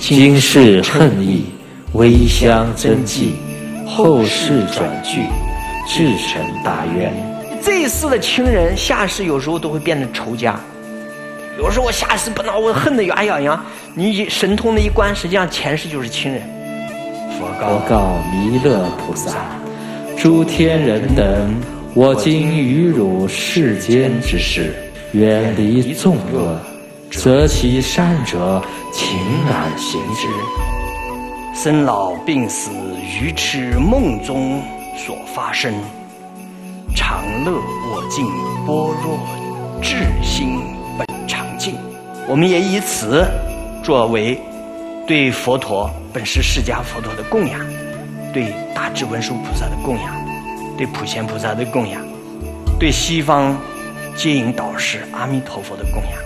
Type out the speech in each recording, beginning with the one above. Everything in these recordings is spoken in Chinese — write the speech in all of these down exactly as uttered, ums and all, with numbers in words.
今世恨意，微香真迹，后世转句，至诚大愿。 这一世的亲人，下世有时候都会变成仇家。有时候我下世不能，我恨得牙痒痒。你神通的一关，实际上前世就是亲人。 佛告弥勒菩萨：诸天人等，我今与汝世间之事，远离纵恶，择其善者，情难行之。 生老病死，愚痴梦中所发生，常乐我净，般若智心本常净。我们也以此作为对佛陀本师释迦佛陀的供养，对大智文殊菩萨的供养，对普贤菩萨的供养，对西方接引导师阿弥陀佛的供养。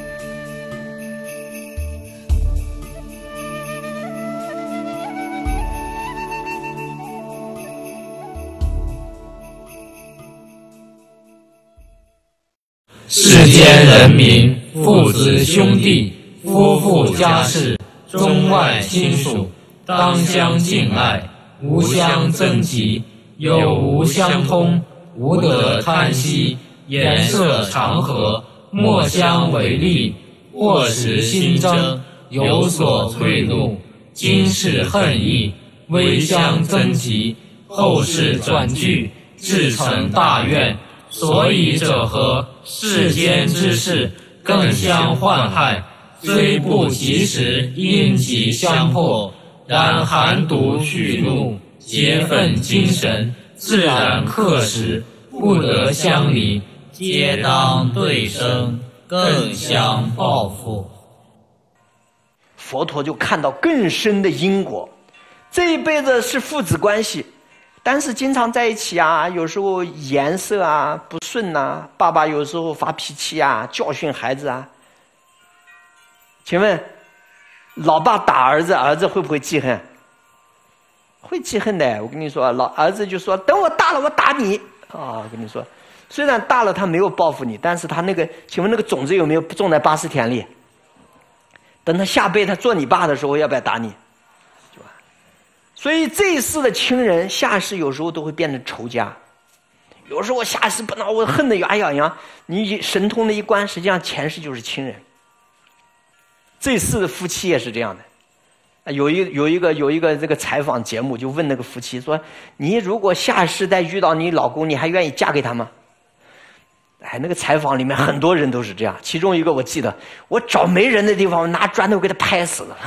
世间人民，父子兄弟，夫妇家事，中外亲属，当相敬爱，无相争嫉，有无相通，无得贪惜，颜色常和，莫相违逆，或时心争，有所退怒，今世恨意，微相争嫉，后世转句，至诚大愿。所以者何？世间之事，更相患害，虽不及时，因疾相迫，然寒毒去怒，结愤精神，自然克时，不得相离，皆当对生，更相报复。 佛陀就看到更深的因果，这一辈子是父子关系，但是经常在一起啊，有时候颜色啊不顺啊，爸爸有时候发脾气啊，教训孩子啊。请问，老爸打儿子，儿子会不会记恨？会记恨的。我跟你说，老儿子就说：“等我大了，我打你。”啊，我跟你说，虽然大了他没有报复你，但是他那个，请问那个种子有没有种在八十田里？等他下辈他做你爸的时候，要不要打你？所以这一世的亲人，下世有时候都会变成仇家。有时候我下世不能，我恨得牙痒痒。你神通的一关，实际上前世就是亲人。这世的夫妻也是这样的。有一有一个有一个这个采访节目，就问那个夫妻说：“你如果下世再遇到你老公，你还愿意嫁给他吗？”哎，那个采访里面很多人都是这样。其中一个我记得，我找没人的地方，我拿砖头给他拍死了。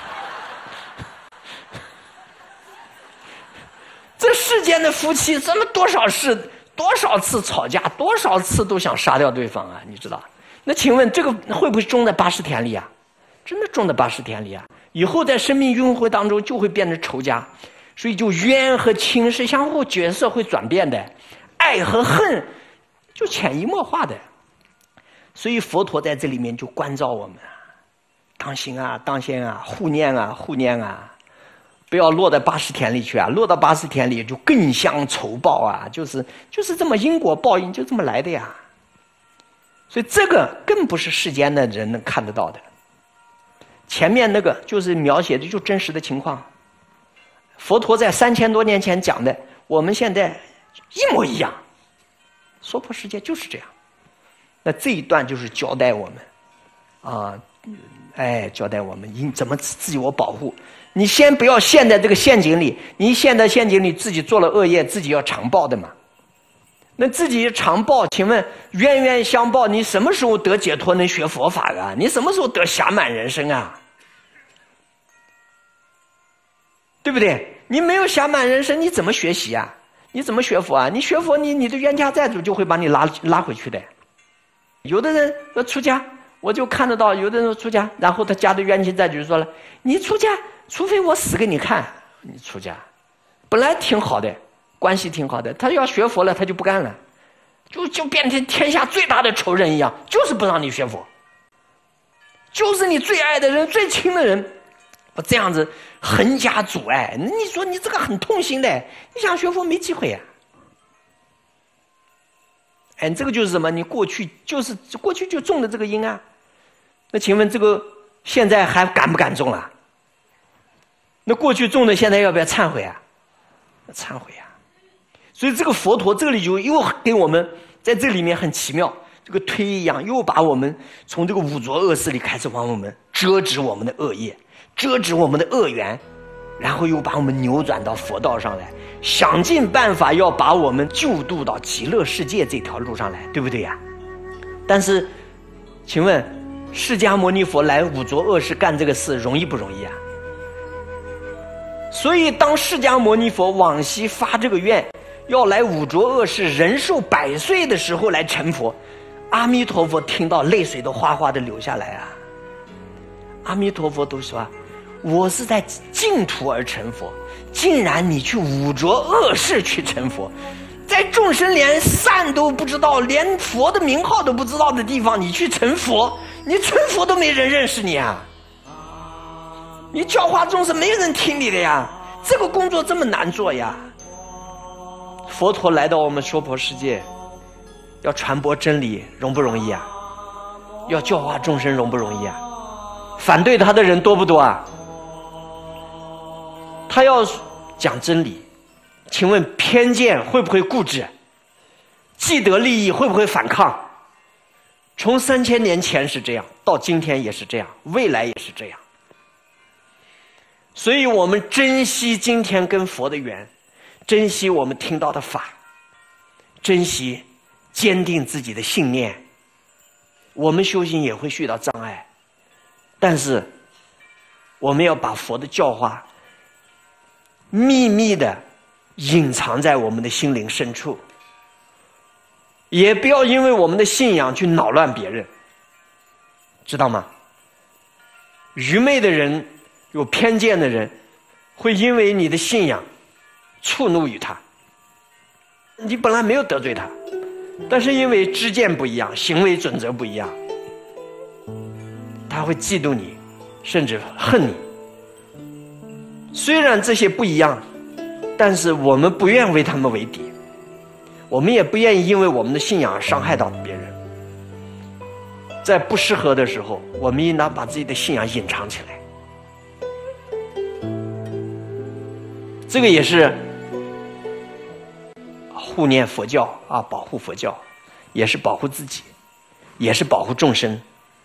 这世间的夫妻，这么多少事，多少次吵架，多少次都想杀掉对方啊！你知道？那请问这个会不会种在八十田里啊？真的种在八十田里啊！以后在生命轮回当中就会变成仇家，所以就冤和亲是相互角色会转变的，爱和恨就潜移默化的。所以佛陀在这里面就关照我们啊，当心啊，当心啊，护念啊，护念啊。不要落到八十田里去啊！落到八十田里就更相仇报啊！就是就是这么因果报应就这么来的呀。所以这个更不是世间的人能看得到的。前面那个就是描写的就真实的情况。佛陀在三千多年前讲的，我们现在一模一样。娑婆世界就是这样。那这一段就是交代我们啊，哎，交代我们应怎么自我保护。你先不要陷在这个陷阱里，你一陷在陷阱里，自己做了恶业，自己要偿报的嘛。那自己偿报，请问冤冤相报，你什么时候得解脱能学佛法啊？你什么时候得暇满人生啊？对不对？你没有暇满人生，你怎么学习啊？你怎么学佛啊？你学佛，你你的冤家债主就会把你拉拉回去的。有的人要出家，我就看得到，有的人出家，然后他家的冤亲债主就说了：“你出家，除非我死给你看。你出家，本来挺好的，关系挺好的，他要学佛了，他就不干了，就就变成天下最大的仇人一样，就是不让你学佛，就是你最爱的人、最亲的人，我这样子横加阻碍。你说你这个很痛心的，你想学佛没机会呀、啊。”哎，这个就是什么？你过去就是过去就种的这个因啊。那请问这个现在还敢不敢种了？ 那过去种的，现在要不要忏悔啊？要忏悔啊！所以这个佛陀这里就又给我们在这里面很奇妙，这个推一样，又把我们从这个五浊恶世里开始往我们遮止我们的恶业，遮止我们的恶缘，然后又把我们扭转到佛道上来，想尽办法要把我们救度到极乐世界这条路上来，对不对呀？但是，请问释迦牟尼佛来五浊恶世干这个事容易不容易啊？所以当释迦牟尼佛往昔发这个愿，要来五浊恶世人寿百岁的时候来成佛，阿弥陀佛听到泪水都哗哗的流下来啊！阿弥陀佛都说，我是在净土而成佛，竟然你去五浊恶世去成佛，在众生连善都不知道，连佛的名号都不知道的地方，你去成佛，你成佛都没人认识你啊！你教化众生没有人听你的呀，这个工作这么难做呀。佛陀来到我们娑婆世界，要传播真理容不容易啊？要教化众生容不容易啊？反对他的人多不多啊？他要讲真理，请问偏见会不会固执？既得利益会不会反抗？从三千年前是这样，到今天也是这样，未来也是这样。所以我们珍惜今天跟佛的缘，珍惜我们听到的法，珍惜坚定自己的信念。我们修行也会遇到障碍，但是我们要把佛的教化秘密的隐藏在我们的心灵深处，也不要因为我们的信仰去恼乱别人，知道吗？愚昧的人，有偏见的人，会因为你的信仰触怒于他。你本来没有得罪他，但是因为知见不一样，行为准则不一样，他会嫉妒你，甚至恨你。虽然这些不一样，但是我们不愿为他们为敌，我们也不愿意因为我们的信仰伤害到别人。在不适合的时候，我们应当把自己的信仰隐藏起来。这个也是护念佛教啊，保护佛教，也是保护自己，也是保护众生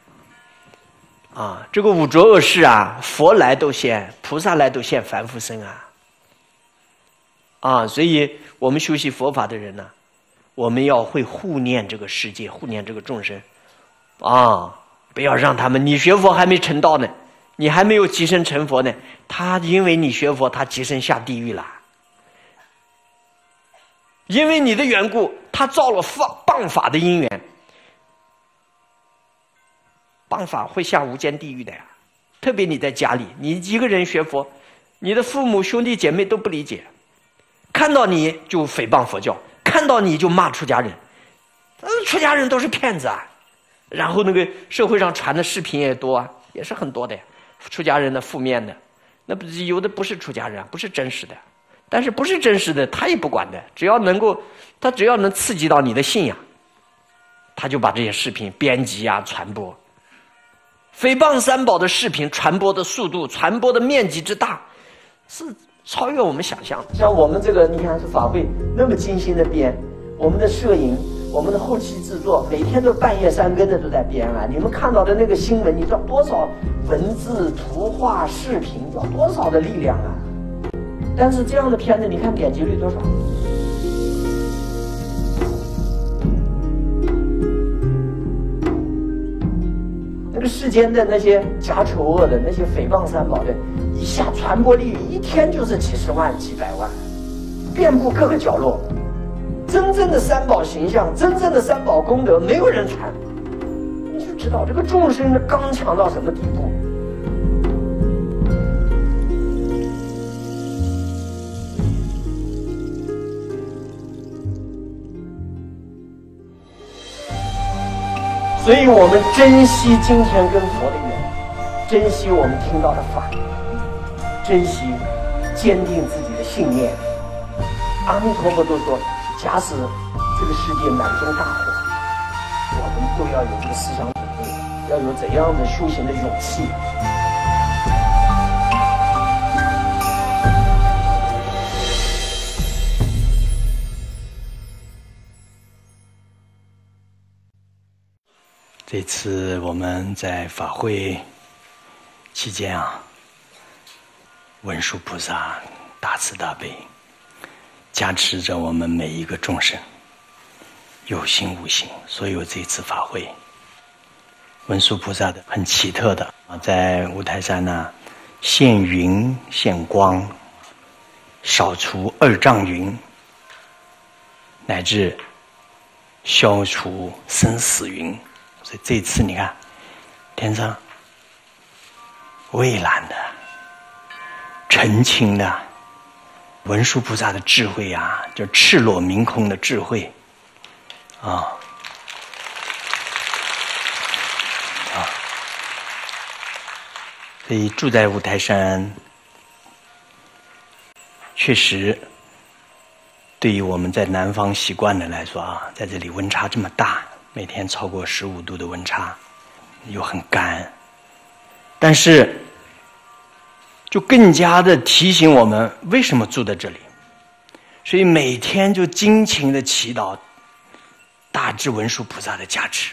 啊。这个五浊恶世啊，佛来都现，菩萨来都现凡夫身啊啊！所以我们修习佛法的人呢、啊，我们要会护念这个世界，护念这个众生啊，不要让他们，你学佛还没成道呢，你还没有即身成佛呢，他因为你学佛，他即身下地狱了。因为你的缘故，他造了谤法的因缘，谤法会下无间地狱的呀。特别你在家里，你一个人学佛，你的父母兄弟姐妹都不理解，看到你就诽谤佛教，看到你就骂出家人，呃，出家人都是骗子啊。然后那个社会上传的视频也多啊，也是很多的呀，出家人的负面的，那不有的不是出家人，不是真实的。但是不是真实的他也不管的，只要能够他只要能刺激到你的信仰，他就把这些视频编辑啊传播。诽谤三宝的视频传播的速度，传播的面积之大，是超越我们想象的。像我们这个你看这法会那么精心的编，我们的摄影，我们的后期制作，每天都半夜三更的都在编啊。你们看到的那个新闻，你知道多少文字图画视频要多少的力量啊。但是这样的片子，你看点击率多少？那个世间的那些假丑恶的、那些诽谤三宝的，一下传播率一天就是几十万、几百万，遍布各个角落。真正的三宝形象、真正的三宝功德，没有人传，你就知道这个众生的刚强到什么地步。所以我们珍惜今天跟佛的缘，珍惜我们听到的法，珍惜坚定自己的信念。阿弥陀佛都说，假使这个世界满中大火，我们都要有这个思想准备，要有怎样的修行的勇气。 这次我们在法会期间啊，文殊菩萨大慈大悲，加持着我们每一个众生，有形无形。所有这次法会，文殊菩萨的很奇特的啊，在五台山呢，现云现光，扫除二障云，乃至消除生死云。所以这次你看，天上蔚蓝的、澄清的文殊菩萨的智慧啊，就赤裸明空的智慧啊啊！所以住在五台山，确实对于我们在南方习惯的来说啊，在这里温差这么大，每天超过十五度的温差，又很干，但是就更加的提醒我们为什么住在这里。所以每天就殷勤的祈祷大智文殊菩萨的加持。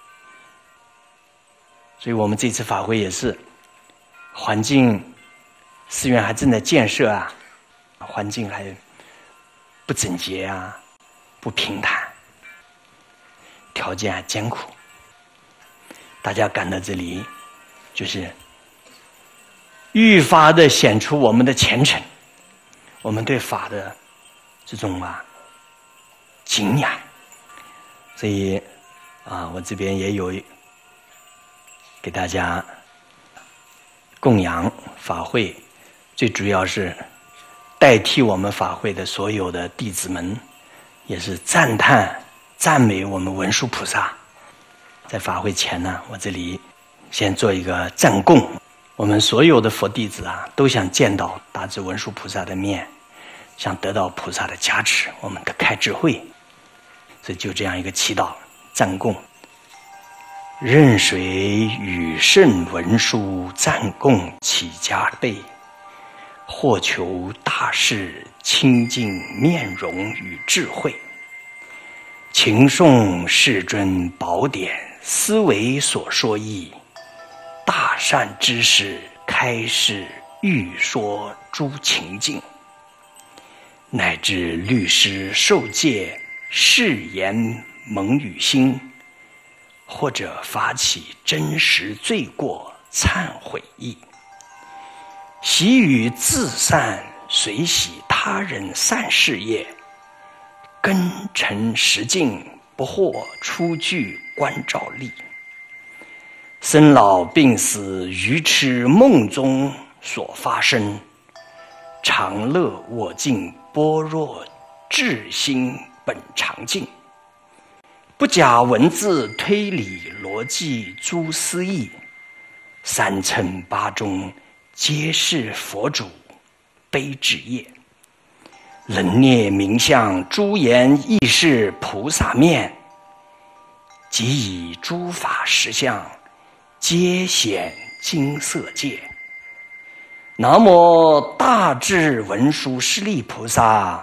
所以我们这次法会也是，环境寺院还正在建设啊，环境还不整洁啊，不平坦，条件还艰苦。大家赶到这里，就是愈发的显出我们的虔诚，我们对法的这种啊敬仰。所以啊，我这边也有给大家供养法会，最主要是代替我们法会的所有的弟子们，也是赞叹赞美我们文殊菩萨。在法会前呢，我这里先做一个赞供。我们所有的佛弟子啊，都想见到大智文殊菩萨的面，想得到菩萨的加持，我们得开智慧。所以就这样一个祈祷赞供。任谁与圣文殊赞供起加倍，或求大士清净面容与智慧。勤诵世尊宝典，思维所说义，大善知识开示欲说诸情境，乃至律师受戒誓言蒙语心，或者发起真实罪过忏悔意，习于自善随喜他人善事业，根尘实境不惑出具观照力。生老病死愚痴梦中所发生，常乐我净般若智心本常净。不假文字推理逻辑诸思义，三乘八中皆是佛主悲智业。人念名相诸言亦是菩萨面，即以诸法实相皆显金色界。南无大智文殊师利菩萨。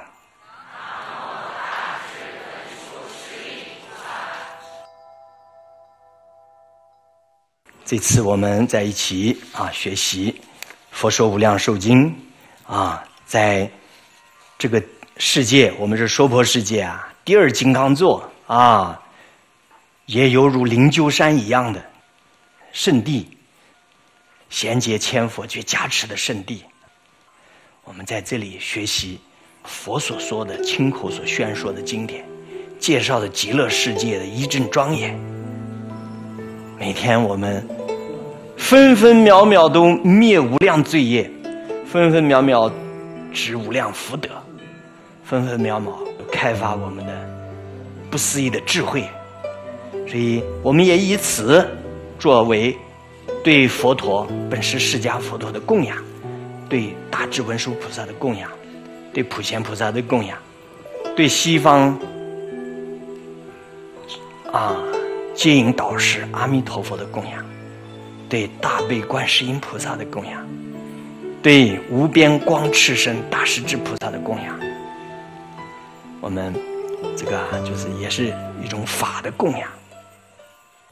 这次我们在一起啊学习《佛说无量寿经》啊，在这个世界，我们是娑婆世界啊，第二金刚座啊，也犹如灵鹫山一样的圣地，贤劫千佛去加持的圣地。我们在这里学习佛所说的亲口所宣说的经典，介绍的极乐世界的一阵庄严。每天我们分分秒秒都灭无量罪业，分分秒秒植无量福德，分分秒秒开发我们的不思议的智慧。所以我们也以此作为对佛陀本师释迦佛陀的供养，对大智文殊菩萨的供养，对普贤菩萨的供养，对西方啊接引导师阿弥陀佛的供养，对大悲观世音菩萨的供养，对无边光炽身大势至菩萨的供养。我们这个啊，就是也是一种法的供养。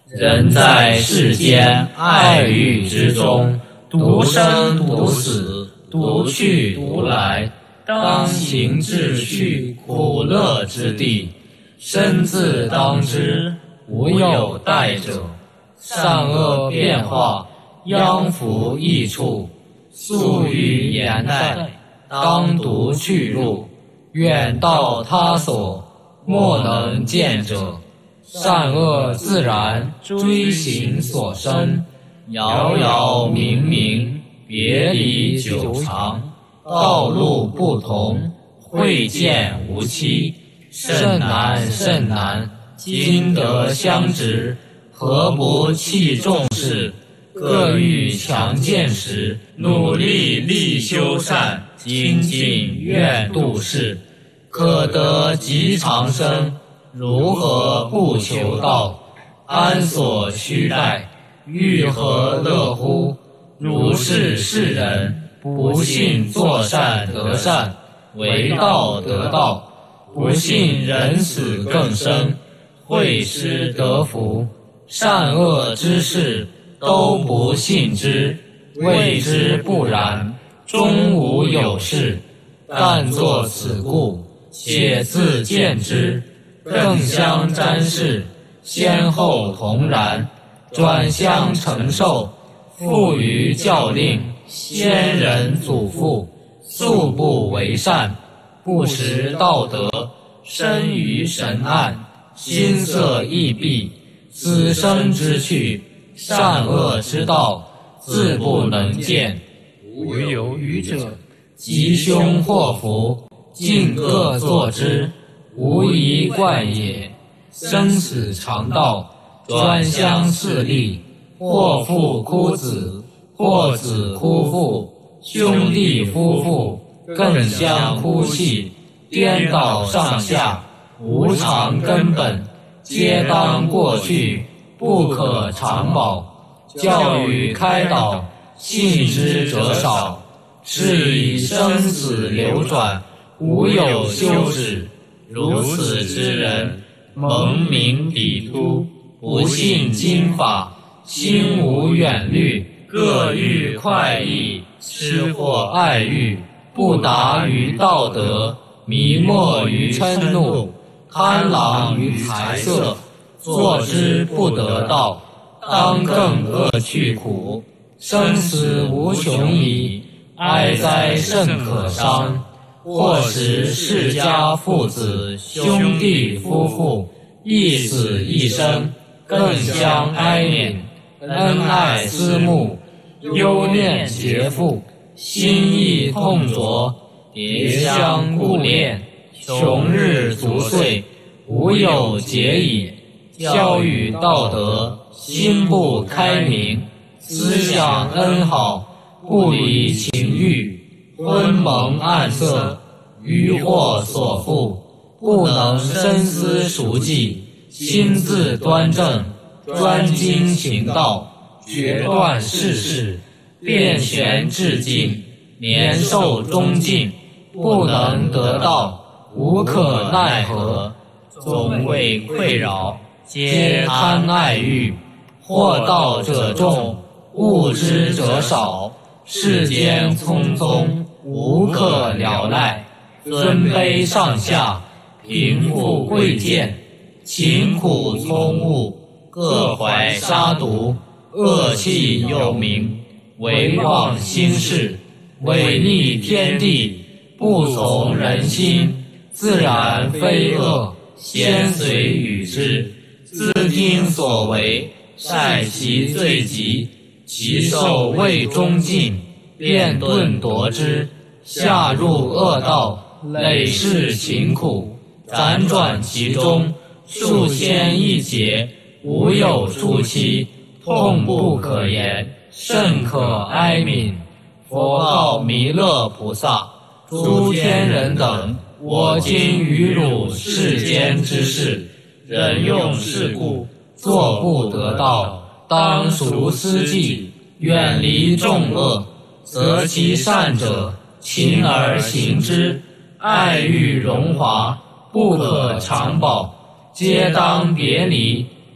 人在世间爱欲之中，独生独死，独去独来，当行至去苦乐之地，身自当之，无有待者。善恶变化，殃福益处，素于言待，当独去路，远到他所，莫能见者。善恶自然，追行所生，遥遥冥冥，别离久长，道路不同，会见无期，甚难甚难，今得相执，何不弃重视？各欲强健时，努力力修善，精进愿度世，可得极长生。如何不求道？安所须待？欲何乐乎？如是世人，不信作善得善，为道得道；不信人死更生，会施得福。善恶之事，都不信之，谓之不然，终无有事。但作此故，且自见之。更相沾视，先后同然，转相承受，复于教令，先人祖父，素不为善，不识道德，身于神暗，心色异闭，此生之趣，善恶之道，自不能见。无有愚者，吉凶祸福，尽各作之，无一怪也。生死常道，专相似立，或父哭子，或子哭父，兄弟夫妇更相哭泣，颠倒上下，无常根本，皆当过去，不可长保。教育开导，信之者少，是以生死流转，无有休止。如此之人，蒙名彼突，不信经法，心无远虑，各欲快意，痴惑爱欲，不达于道德，迷没于嗔怒，贪狼于财色，作之不得道，当更恶去苦。生死无穷矣，哀哉甚可伤。或使世家父子兄弟夫妇一死一生，更相哀悯，恩爱思慕，忧念结负，心意痛灼，迭相顾念，穷日足岁，无有节矣。教育道德，心不开明，思想恩好，不离情欲，昏蒙暗色，渔获所缚，不能深思熟计，心自端正，专精勤道，决断世事，变玄至尽，年寿终尽，不能得道，无可奈何。总为困扰，皆贪爱欲，惑道者众，悟之者少。世间匆匆，无可了赖。尊卑上下，贫富贵贱，勤苦聪悟，各怀杀毒，恶气有名，唯忘心事，违逆天地，不从人心，自然非恶，先随与之，兹听所为，晒其罪极，其寿未终尽，便顿夺之，下入恶道，累世勤苦，辗转其中，数千亿劫，无有出期，痛不可言，甚可哀悯。佛告弥勒菩萨：诸天人等，我今于汝世间之事，人用世故，作不得道，当熟思计，远离众恶，择其善者，勤而行之。爱欲荣华，不可长保，皆当别离，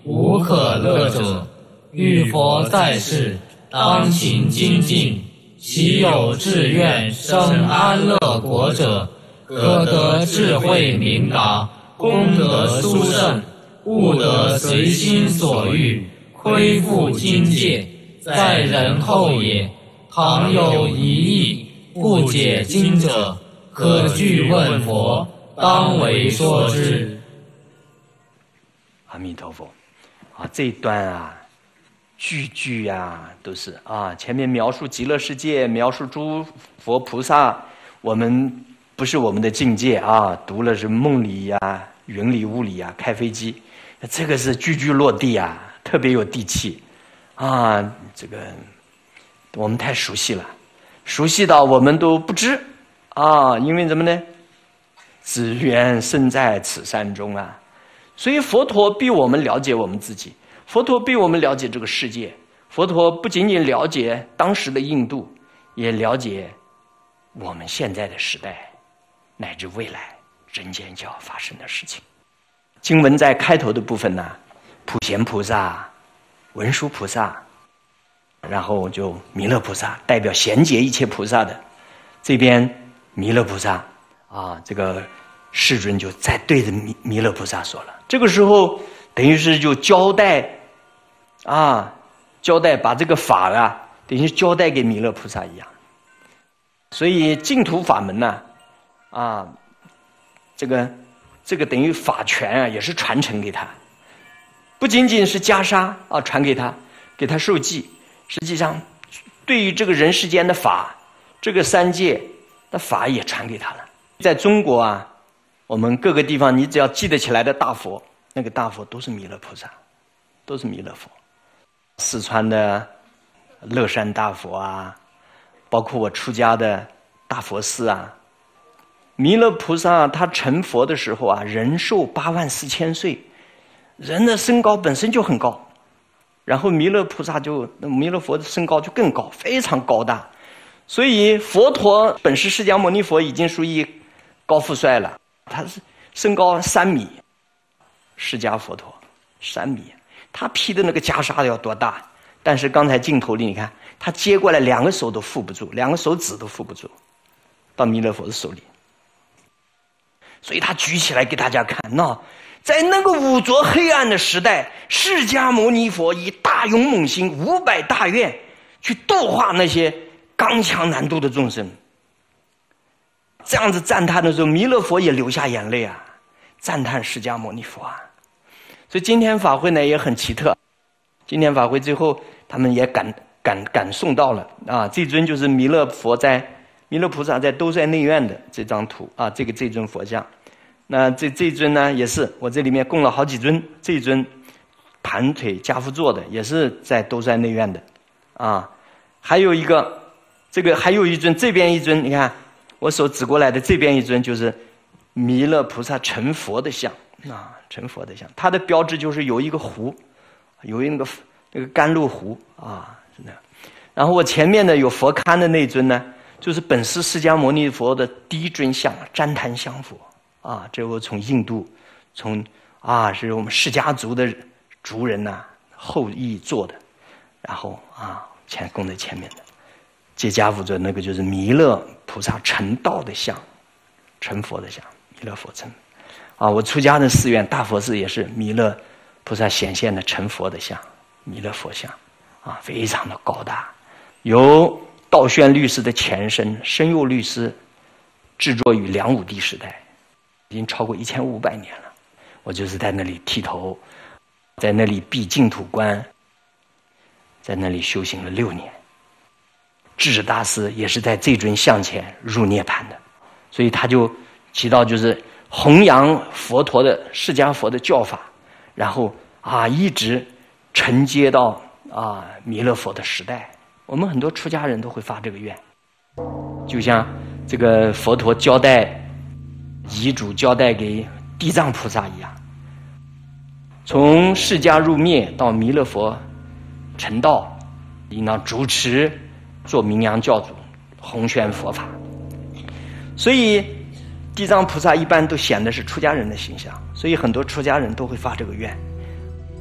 无可乐者。欲佛在世，当勤精进。其有志愿生安乐国者，可得智慧明达，功德殊胜，悟得随心所欲，恢复境界，在人后也。倘有疑义不解经者，可具问佛，当为说之。 阿弥陀佛。啊，这一段啊，句句啊都是啊，前面描述极乐世界，描述诸佛菩萨，我们不是我们的境界啊，读了是梦里呀、啊、云里雾里啊，开飞机，这个是句句落地啊，特别有地气啊，这个我们太熟悉了，熟悉到我们都不知啊，因为什么呢？只缘身在此山中啊，所以佛陀比我们了解我们自己。佛陀比我们了解这个世界，佛陀不仅仅了解当时的印度，也了解我们现在的时代，乃至未来人间就要发生的事情。经文在开头的部分呢，普贤菩萨、文殊菩萨，然后就弥勒菩萨，代表贤解一切菩萨的。这边弥勒菩萨啊，这个世尊就在对着弥弥勒菩萨说了。这个时候等于是就交代。啊，交代把这个法啊，等于交代给弥勒菩萨一样。所以净土法门呢，啊，这个这个等于法权啊，也是传承给他，不仅仅是袈裟啊传给他，给他受记，实际上对于这个人世间的法，这个三界的法也传给他了。在中国啊，我们各个地方你只要记得起来的大佛，那个大佛都是弥勒菩萨，都是弥勒佛。四川的乐山大佛啊，包括我出家的大佛寺啊，弥勒菩萨他成佛的时候啊，人寿八万四千岁，人的身高本身就很高，然后弥勒菩萨就弥勒佛的身高就更高，非常高大，所以佛陀本师释迦牟尼佛已经属于高富帅了，他是身高三米，释迦佛陀三米。他披的那个袈裟要多大？但是刚才镜头里你看，他接过来两个手都扶不住，两个手指都扶不住，到弥勒佛的手里。所以他举起来给大家看，那在那个五浊黑暗的时代，释迦牟尼佛以大勇猛心、五百大愿去度化那些刚强难度的众生。这样子赞叹的时候，弥勒佛也流下眼泪啊，赞叹释迦牟尼佛啊。所以今天法会呢也很奇特，今天法会最后他们也感感感送到了啊，这尊就是弥勒佛在弥勒菩萨在兜率内院的这张图啊，这个这尊佛像。那这这尊呢也是我这里面供了好几尊，这尊盘腿家趺坐的也是在兜率内院的啊，还有一个这个还有一尊，这边一尊，你看我手指过来的这边一尊就是弥勒菩萨成佛的像啊。成佛的像，它的标志就是有一个壶，有一个那个甘露壶啊，是的。然后我前面的有佛龛的那尊呢，就是本师释迦牟尼佛的第一尊像，旃檀香佛啊，这我从印度，从啊是我们释迦族的族人呐、啊、后裔做的，然后啊前供在前面的，接家趺坐那个就是弥勒菩萨成道的像，成佛的像，弥勒佛成。啊，我出家的寺院大佛寺也是弥勒菩萨显现的成佛的像，弥勒佛像，啊，非常的高大，由道宣律师的前身深佑律师制作于梁武帝时代，已经超过一千五百年了。我就是在那里剃头，在那里闭净土关，在那里修行了六年。智大师也是在这尊像前入涅槃的，所以他就起到就是弘扬佛陀的释迦佛的教法，然后啊一直承接到啊弥勒佛的时代。我们很多出家人都会发这个愿，就像这个佛陀交代遗嘱交代给地藏菩萨一样，从释迦入灭到弥勒佛成道，应当主持做名扬教主，弘宣佛法。所以地藏菩萨一般都显的是出家人的形象，所以很多出家人都会发这个愿。所以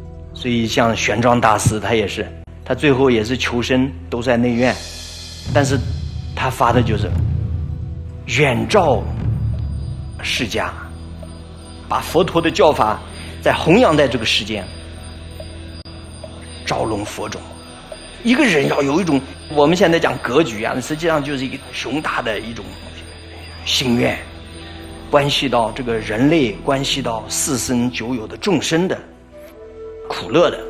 所以像玄奘大师，他也是，他最后也是求生都在内院，但是他发的就是远照世家，把佛陀的教法在弘扬在这个世间，照龙佛种。一个人要有一种我们现在讲格局啊，实际上就是一个雄大的一种心愿，关系到这个人类，关系到四生九有的众生的苦乐的。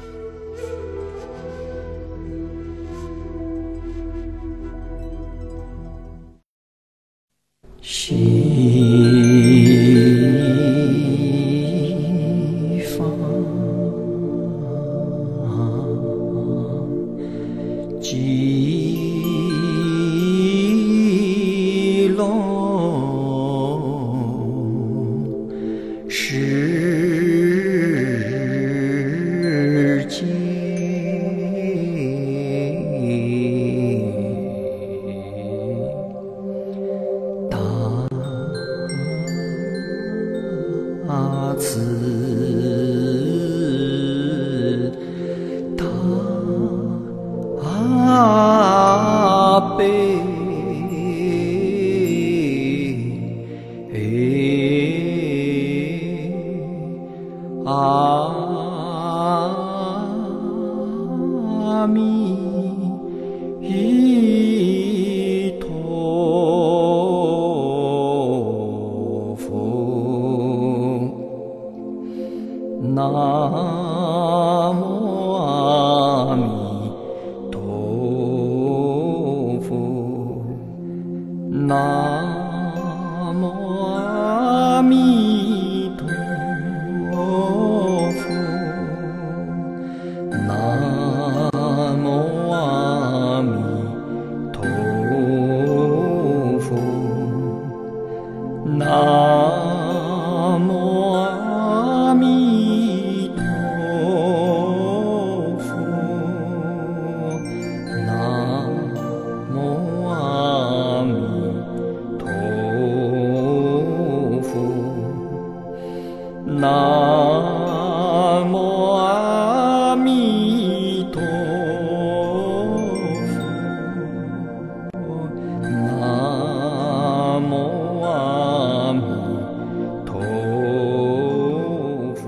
西方极乐世界，大慈大悲。阿弥陀佛，南无阿弥陀佛，南无阿弥陀佛，南无阿弥陀佛，南无阿弥陀佛，南无阿弥陀佛，南无阿弥陀佛，南无阿弥陀佛。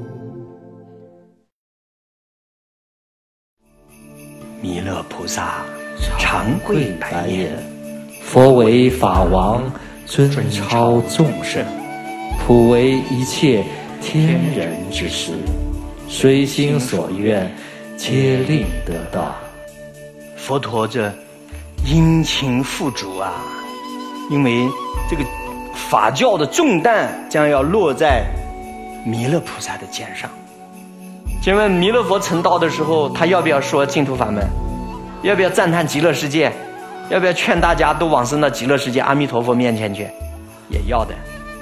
弥勒菩萨长跪白言： 佛为法王，尊超众圣，普为一切天人之师，随心所愿，皆令得到。 佛陀这殷勤付嘱啊，因为这个法教的重担将要落在弥勒菩萨的肩上。请问弥勒佛成道的时候，他要不要说净土法门？要不要赞叹极乐世界？要不要劝大家都往生到极乐世界阿弥陀佛面前去？也要的。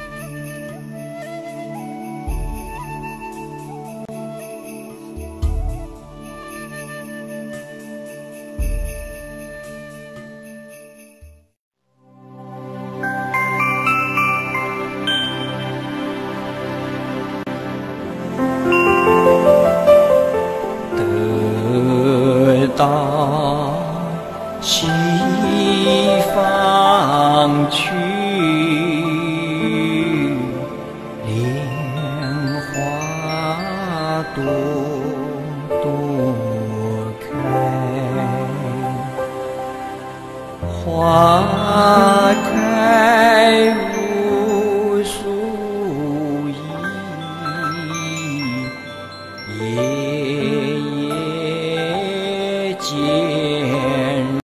得到西方去，莲花朵朵开，花开无数意，夜夜见